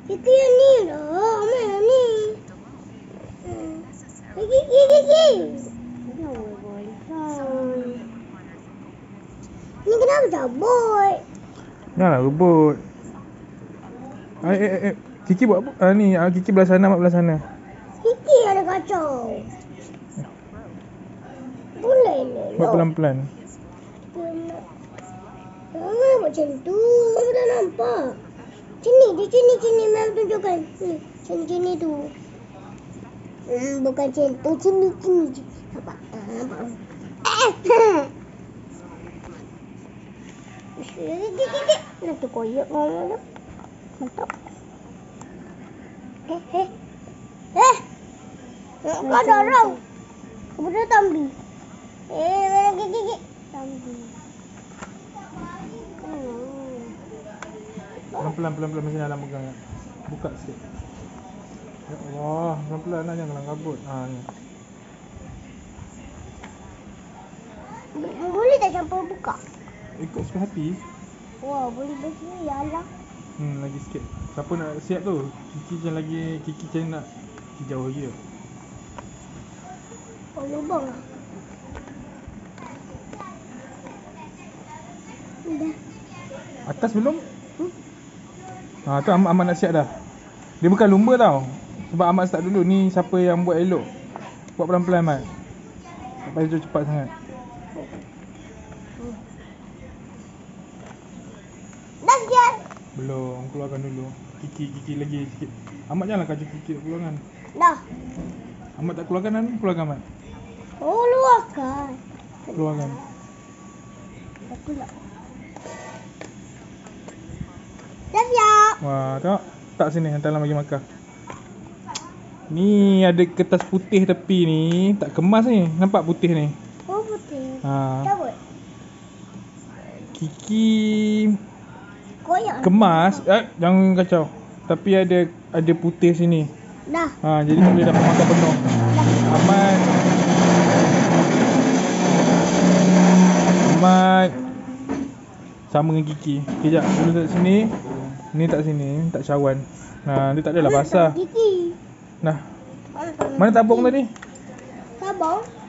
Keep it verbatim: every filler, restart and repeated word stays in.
Itu yang ni lah. Amat yang ni. Hmm. Gigi, gigi, gigi. Ni kenapa cabut? Janganlah rebut. Eh, eh, eh. Kiki buat apa? Ah, ni, ah, Kiki belah sana, Mak belah sana. Gigi ada kacau. Boleh ni. Buat pelan-pelan. Mama buat macam tu. Mama dah nampak. Sini, di sini, sini. Mama tunjukkan. Ni, sini, sini tu. Hmm, bukan macam tu. Sini, sini. Nampak? Nampak? Eh! Gigi, gigi. Nanti koyak mama tu. Mantap. Eh, eh. Eh! Kau ada orang. Kau dah tambi. Eh, mana gigi, gigi. Tambi. Pelan-pelan, pelan-pelan macam dalam pegang. Buka sikit. Ya Allah, pelan-pelan lah, janganlah kabut. Ha, ni. Boleh tak campur buka? Ikut suka hati. Wah, boleh bersini ya Allah. Hmm, lagi sikit. Siapa nak siap tu? Kiki macam lagi, Kiki macam nak. Kiki jauh je. Oh, lubang lah. Dah. Atas belum? Hmm? Ha, tu Ahmad, Ahmad nak siap dah. Dia bukan lumba tau. Sebab Ahmad start dulu. Ni siapa yang buat elok. Buat pelan-pelan, Ahmad. Tak payah cepat sangat. Dah siap. Belum, keluarkan dulu. Kiki, Kiki lagi sikit. Ahmad janganlah kacau Kiki tak keluarkan. Dah. Ahmad tak keluarkan kan? Keluarkan, Ahmad. Oh, luarkan. Keluarkan. Aku nak. Dah siap. Wah, tengok. Tak sini, hantarlah bagi makan. Ni ada kertas putih tepi ni. Tak kemas ni. Nampak putih ni? Oh, putih. Ha. Cabut. Kiki Koyak. kemas. Eh, jangan kacau. Tapi ada ada putih sini. Dah. Ha, jadi tak boleh dapat makan penuh. Dah. Ahmad. Ahmad. Sama dengan Kiki. Kejap, dulu tak sini. Ni tak sini, tak cawan. Nah, dia tak adalah basah. Gigi. Nah. Mana tabung tadi? Tabung.